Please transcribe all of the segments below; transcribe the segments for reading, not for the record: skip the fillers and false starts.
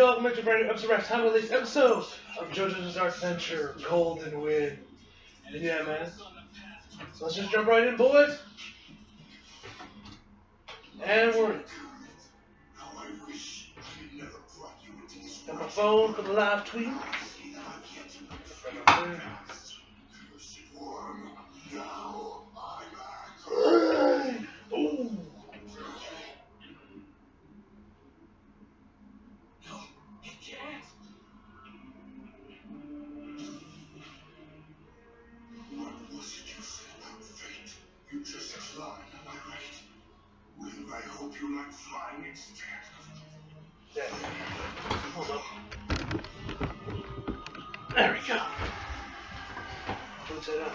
welcome to a brand new episode of time release episode of JoJo's Bizarre Adventure Golden Wind. Yeah, man. So let's just jump right in, boys. And we're in. Got my phone for the live tweet. Ooh. You just fly, am I right? Well, I hope you like flying instead. There. Hold up. There we go. What's it up?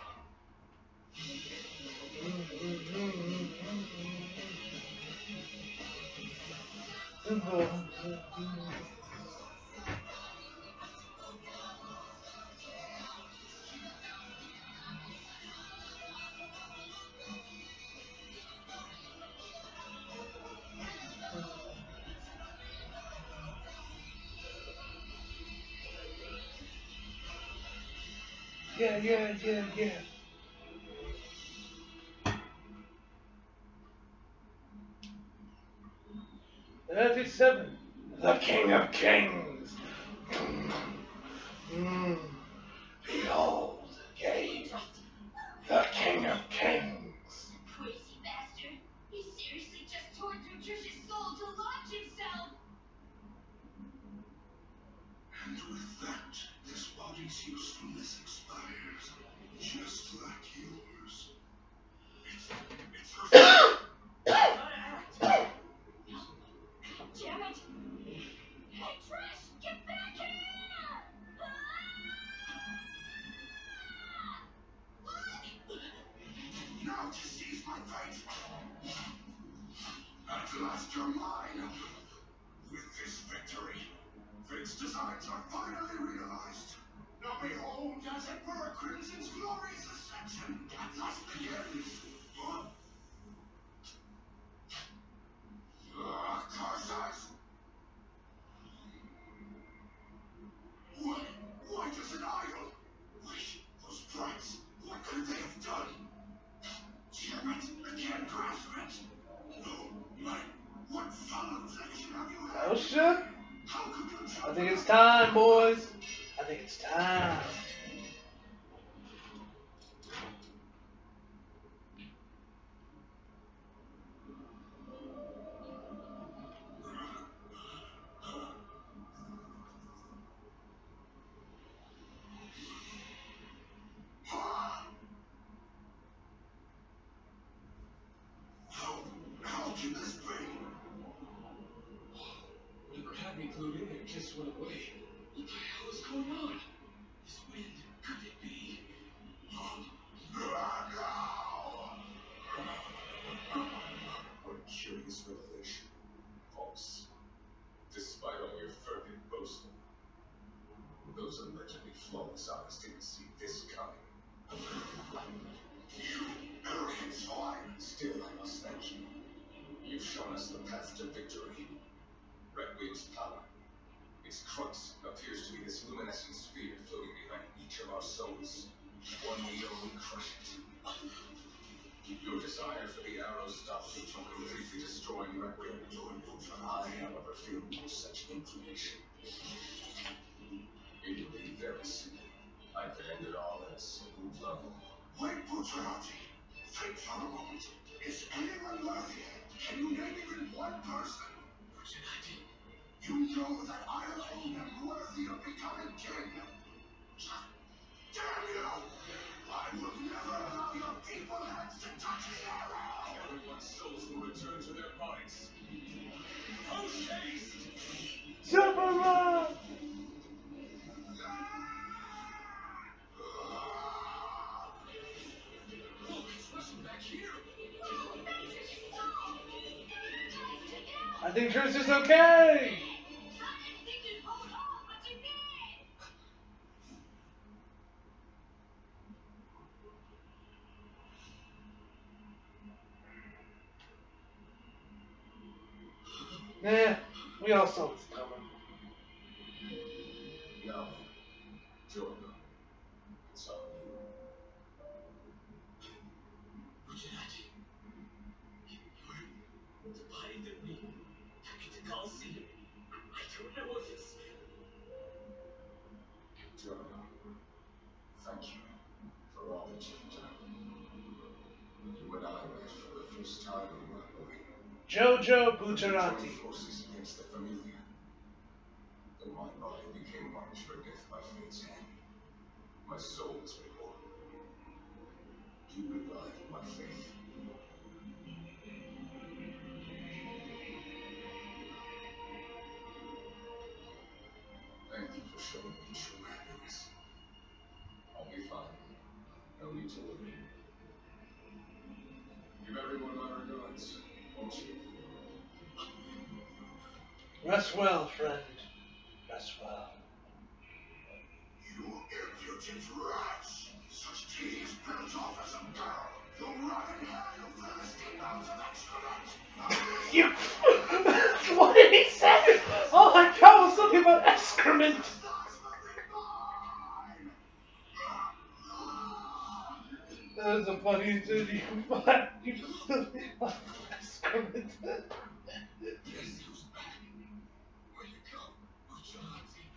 Yeah. 37. The King of Kings. Behold, Gabe, the King of Kings. Crazy bastard. He seriously just tore through Trish's soul to launch himself. And with that, this body's usefulness expires, just like yours. It's Damn it. Hey, Trish, get back here! now to seize my fate. At last you're mine. With this victory, Fate's designs are finally realized. Now behold, as Emperor Crimson's glorious ascension at last begins. Karsas! Why does an idol? Wait, those brights, what could they have done? Damn it, I can't grasp it. No, what foul affliction have you had? Oh shit. How could you I think it's time, boys. I think it's time. How can this be? Never had me glued in and just went away. What the hell is going on? This wind, could it be? What a curious revelation. False. Despite all your fervent boasting, those allegedly flawless eyes didn't see this coming. You arrogant swine! Still, I must thank you. You've shown us the path to victory. Requiem's power. Its crux appears to be this luminescent sphere floating behind each of our souls. One wheel will crush it. Your desire for the arrow stops you from completely destroying Requiem. I, however, feel no such inclination. It will be very simple. I can end it all at a simple level. Wait, Bucciarati. Think for a moment. Is anyone worthy? Can you name even one person? Bucciarati. You know that I alone am worthy of becoming king. Damn you! I will never allow your people hands to touch the arrow! Everyone's souls will return to their bodies. Post haste! Superman! Look, it's rushing back here. I think Trish is okay. Yeah, we all saw this coming. It's on you. Bucciarati, you're dividing me back into Coliseum. I don't know if it's... Giorno, thank you for all that you've done. You and I met for the first time in my life. Jojo We Bucciarati. joined forces against the Familia. Though my body became marked for death by fate's hand, my soul was reborn. You revived my faith. Thank you for showing me true happiness. I'll be fine. No need to worry. Give everyone my regards, won't you? Rest well, friend. Rest well. You impudent rats! Such tedious built off as a girl! You'll rot in hell, you Philistine mounds of excrement! You. What did he say? All I got was something about excrement. That was a funny dude. You excrement. Guess who's back? Where you go, Bucciarati?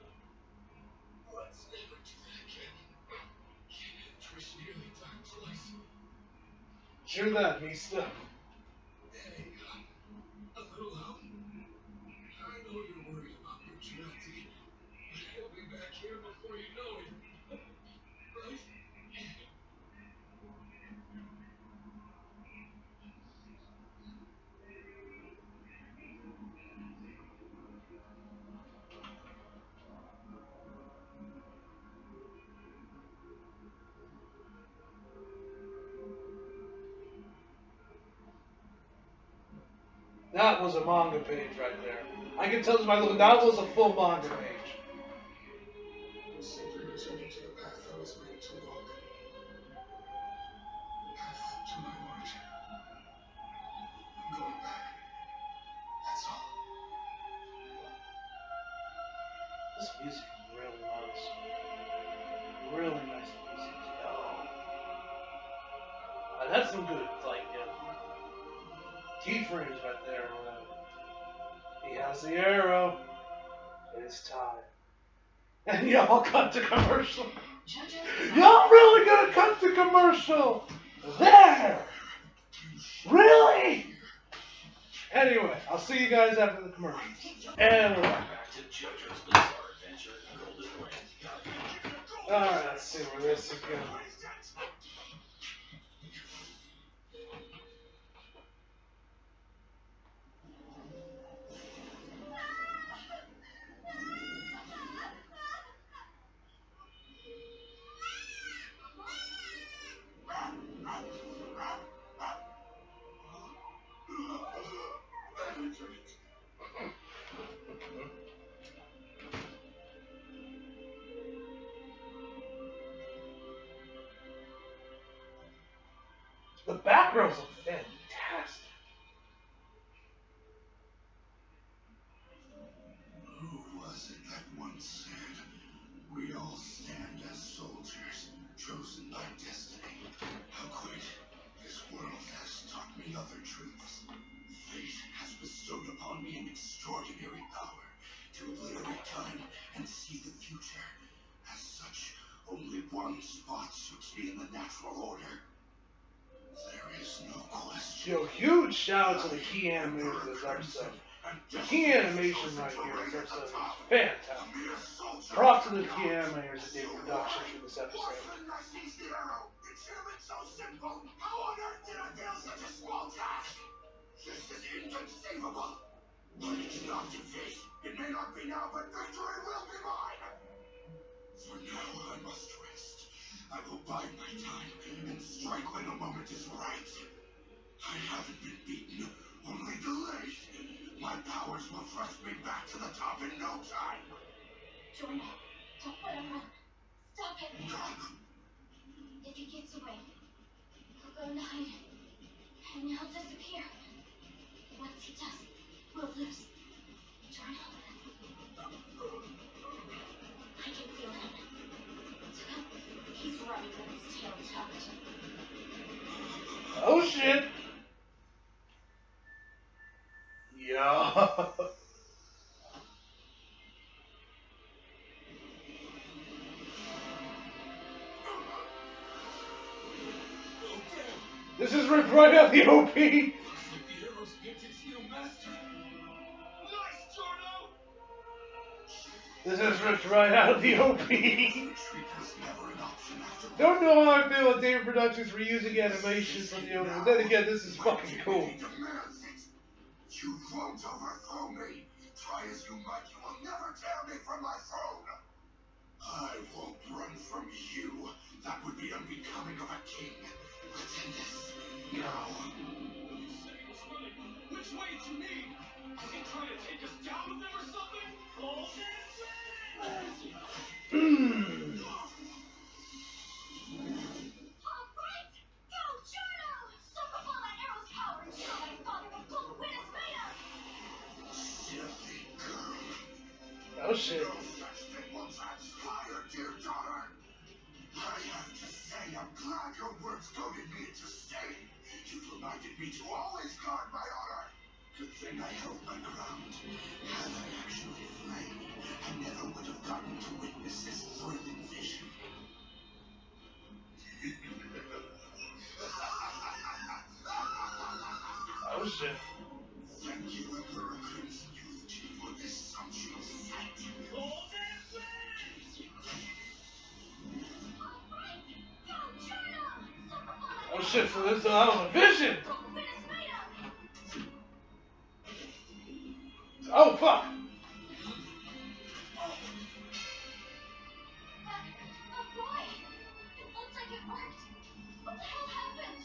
Let's never do that again. Trish nearly died twice. Sure that, Mista. Hey, a little help? I know you're worried about Bucciarati, but he'll be back here before you know it. Right? That was a manga page right there. I can tell by looking. That was a full manga page. I'm simply returning to the path I was meant to walk. The path to my origin. I'm going back. That's all. This music is really nice. Really nice music. Yo. That's some good, like, keyframes right there. He has the arrow. It's time. And y'all cut to commercial. Y'all really gonna cut to commercial? There! Really? Anyway, I'll see you guys after the commercial. And we're back. Back to JoJo's Bizarre Adventure in Golden Wind. Alright, let's see where this is going. The backgrounds look fantastic. Who was it that once said, we all stand as soldiers, chosen by destiny? How quaint. This world has taught me other truths. Fate has bestowed upon me an extraordinary power to obliterate time and see the future. As such, only one spot suits me in the natural order. There is no question. Yo, huge shout out to the key animators of this episode. The key animation right here in this episode is fantastic. Props to the key animators that did production for this episode. It should have been so simple. How on earth did I fail such a small task? This is inconceivable. But it's not defeat. It may not be now, but victory will be mine. For now, I must rest. I will bide my time and strike when the moment is right. I haven't been beaten, only delayed. My powers will thrust me back to the top in no time. Jordan, don't let him run. Stop it. If he gets away, he'll go and hide. And he'll disappear. Once he does, we'll lose. Jordan. I can feel him. Still tucked. Oh shit. Yeah. This is ripped right out of the OP. Looks like the arrow's picked its new master. Nice, Jorno! This is ripped right out of the OP. Retreat was never an option after Don't know how I feel about David Productions reusing animation from the old one. Then again, this is fucking cool. He demands it. You won't overthrow me. Try as you might, you will never tear me from my throne. I won't run from you. That would be unbecoming of a king. Pretend this now. You said he was running. Which way to me? Is he trying to take us down with him or something? Hold it! Hmm. Alright! Go, Jorno! Soak up all that arrow's power and show my father what golden wind is made of! Silly girl. Oh shit. No such thing will transpire, dear daughter. I have to say, I'm glad your words goaded me into staying. You've reminded me to always guard my honor. Good thing I held my ground. Had I actually fled, I never would have gotten to witness this thrilling vision. Oh shit. Thank you, Emperor Crimson Youth, for this sumptuous sight. Hold it! Alright! Go, Jorno! Soak up all that Oh shit, so this is out of a vision. golden wind is made of! Oh fuck. The boy! It looked like it worked! What the hell happened?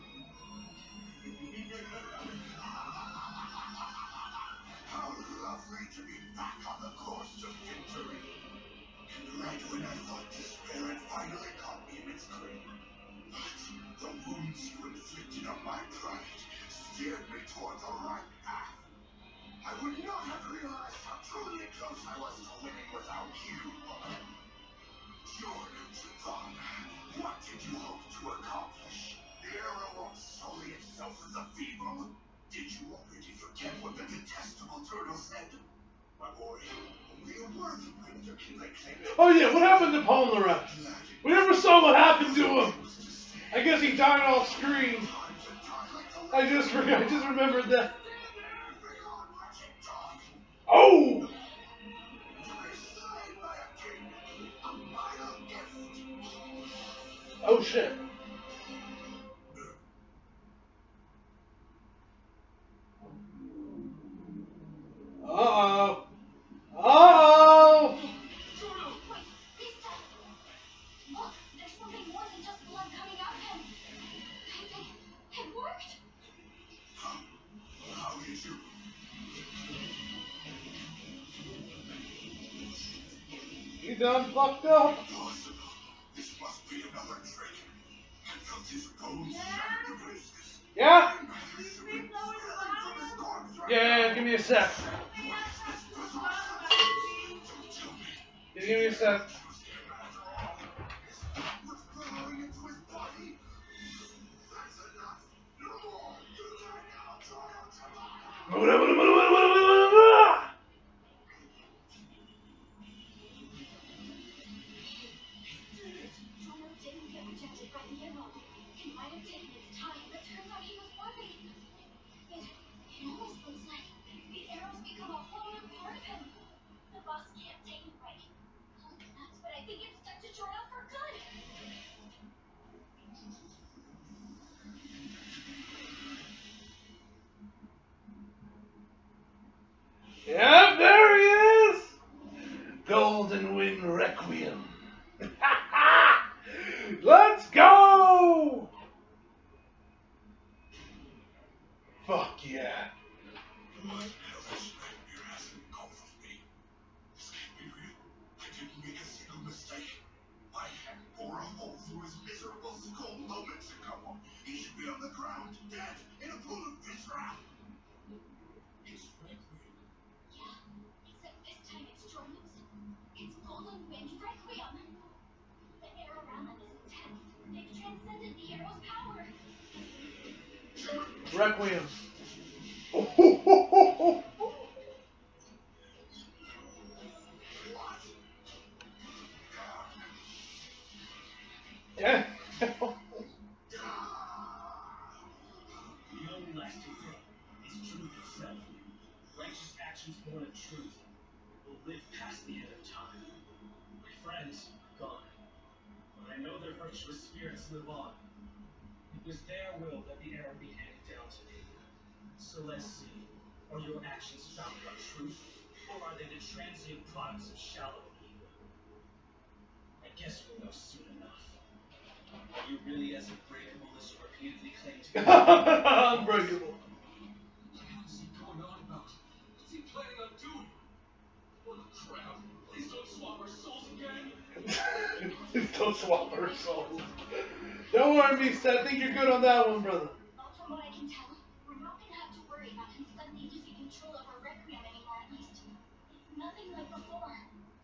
How lovely to be back on the course to victory. And right when I thought despair had finally caught me in its grip. But the wounds you inflicted on my pride steered me toward the right path. I would not have realized how truly close I was to winning without you. Jordan Javon, what did you hope to accomplish? The arrow won't sully itself as a feeble. Did you already forget what the detestable turtle said? My boy, only a worthy victor can lay claim to Oh yeah, what happened to Palmer? We never saw what happened to him. I guess he died off screen. I just remembered that. Oh! Oh shit. Uh-oh. Uh-oh! Jorno! Wait, Lisa! Look, there's something more than just blood coming out of him. I think it worked. How did you? You done fucked up. Impossible. This must be another trick. I felt his bones shattered to pieces. Yeah? He should be staring from his corpse right Yeah, give me a sec. now. What is this bizarre sensation? Don't tell me. Just give me a sec. He was dead after all. His blood was flowing into his body. That's enough. No more. You die now, Jorno Travada. Jorno didn't get rejected by the arrow. It might have taken its time, but turns out he was worthy. It almost looks like the arrow's become a whole new part of him. The boss can't take it away. Holy nuts, but I think it's stuck to Jorno for good. Yep, there he is! Golden Wind Requiem. Let's go! Fuck yeah. What hellish nightmare has engulfed me? This can't be real. I didn't make a single mistake. My hand bore a hole through his miserable skull moments ago. He should be on the ground, dead, in a pool of viscera. It's Requiem. Yeah, except this time it's Jorno's. It's Golden Wind Requiem. The arrow Raman is intent. Requiem. Yeah. The only lasting thing is truth itself. Righteous actions born of truth will live past the end of time. My friends are gone, but I know their virtuous spirits live on. It was their will that the arrow be handed down to me. So let's see, are your actions founded on truth, or are they the transient products of shallow ego? I guess we'll know soon enough. Are you really as unbreakable as you repeatedly claim to be? Unbreakable. What's he going on about? What's he planning on doing? What crap! Please don't swap our souls again! Please don't swap our souls. Don't worry, Beast. I think you're good on that one, brother. From what I can tell, we're not gonna have to worry about him suddenly losing control over Requiem anymore, at least. It's nothing like before.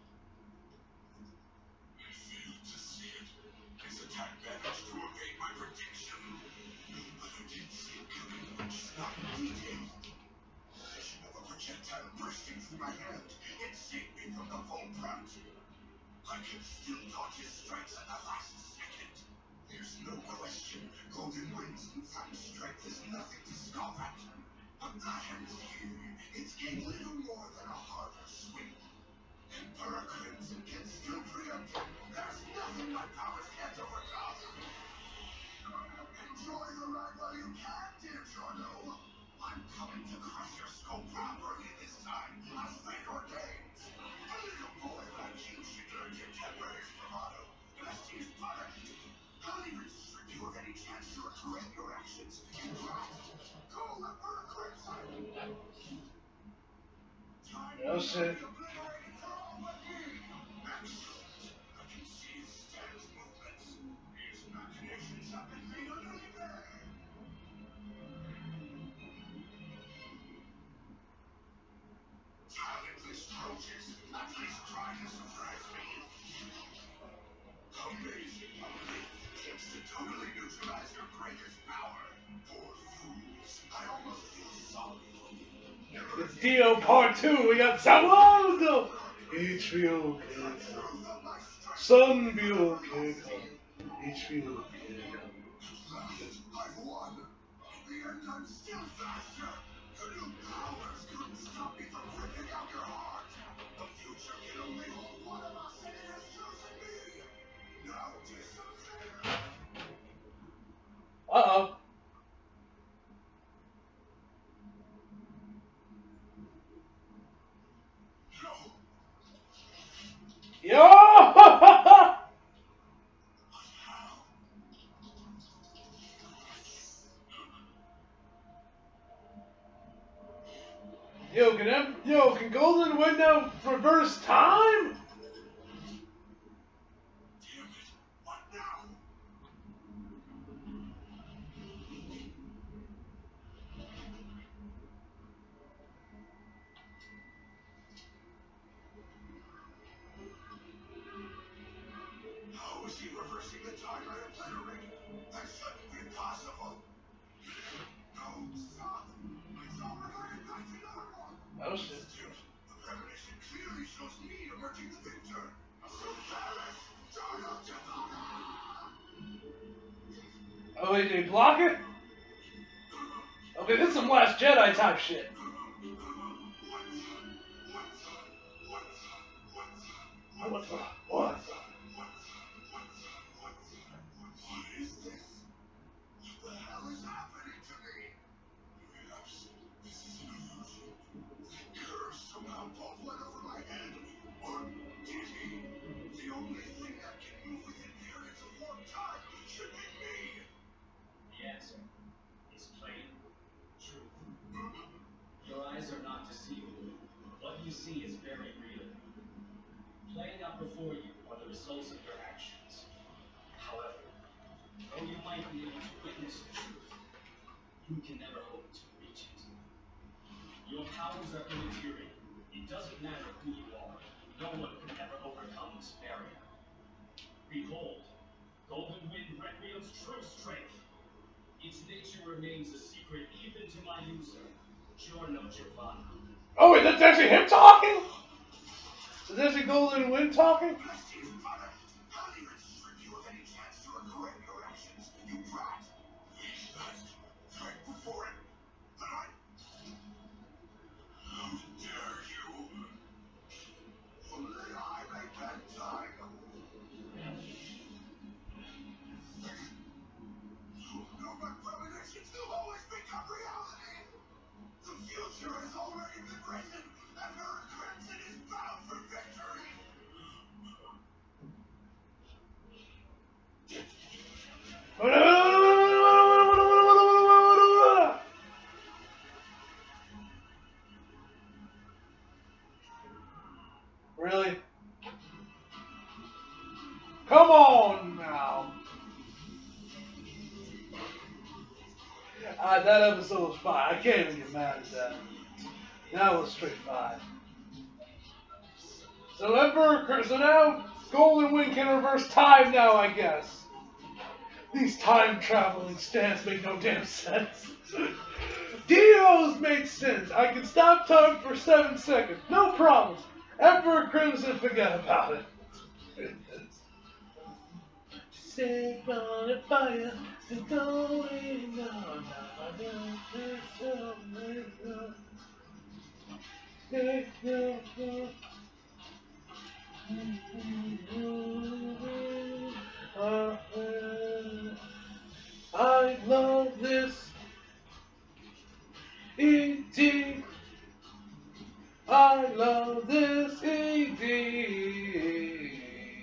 I failed to see it. His attack managed to evade my prediction. But I did see it coming, just not in detail. The vision of a projectile bursting through my hand. It saved me from the full brunt. I can still dodge his strikes at the last second. There's no question Golden Wind's newfound strength is nothing to scoff at. But the hand's here. It's gained little more than a harder swing. Emperor Crimson can still preempt him. There's nothing my powers can't overcome. Enjoy the ride while you can, dear Jorno. I'm coming to crush your skull properly this time, as fate ordains. A little boy like you should learn to temper his bravado, lest he's punished. I'll even strip you of any chance to regret your actions. Go, Emperor Crimson! No shit. Totally neutralize your greatest power. Poor fools. I almost feel sorry for you. It's Dio Part 2. We got Samuel. HBO Kid. Sun View Kid. HBO Kid. I've won. In the end, I'm still faster. The new powers couldn't stop me from ripping out your heart. The future can only hold one of us, and it has chosen me. Now disappear. Uh-oh. Yo! Can Golden Wind now reverse time? Damn it. What now? How is he reversing the time I obliterated? That shouldn't be possible. No, stop. It's all reverted back to normal. Oh shit. Still, the premonition clearly shows me emerging the victor. So Paris, turn up to Oh wait, did he block it? Okay, this is some Last Jedi type shit. What? What is this? What the hell is happening to me? Perhaps this is an illusion. That curse somehow pulled one over my head. Or did he? The only thing that can move within periods of warp time should be me. The answer is plain truth. Your eyes are not deceiving. What you see is very real. Playing out before you are the results of your actions. However, though you might be able to witness the truth, you can never hope to reach it. Your powers are immaterial. It doesn't matter who you are. No one can ever overcome this barrier. Behold, Golden Wind Requiem's true strength. Its nature remains a secret even to my user, Giorno Giovanna. Oh wait, that's actually him talking? Is this actually Golden Wind talking? Really? Come on now. That episode was fine. I can't even get mad at that. That was straight fine. So now Golden Wind can reverse time now, I guess. These time traveling stamps make no damn sense. Dio's made sense. I can stop time for 7 seconds. No problem. Emperor Crimson, forget about it. Set on a fire, it's going on. I love this E.T. I love this E.T.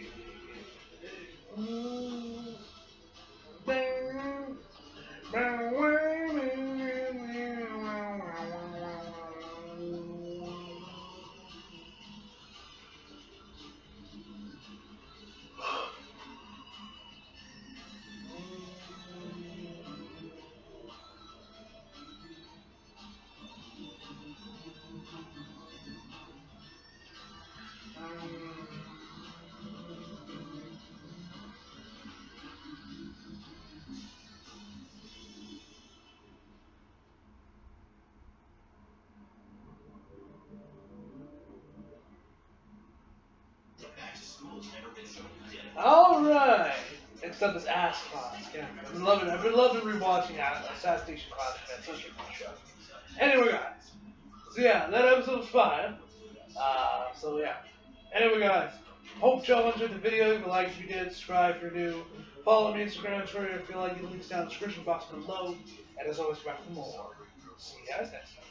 Alright! Except this ass class. Yeah, I've been loving rewatching Assassination Class. That's such a good show. Anyway, guys. So yeah, that episode was fine. So yeah. Anyway, guys. Hope y'all enjoyed the video. If you liked, if you did, subscribe if you're new. Follow me on Instagram and Twitter if you like. The links down in the description box below. And as always, back for more. See you guys next time.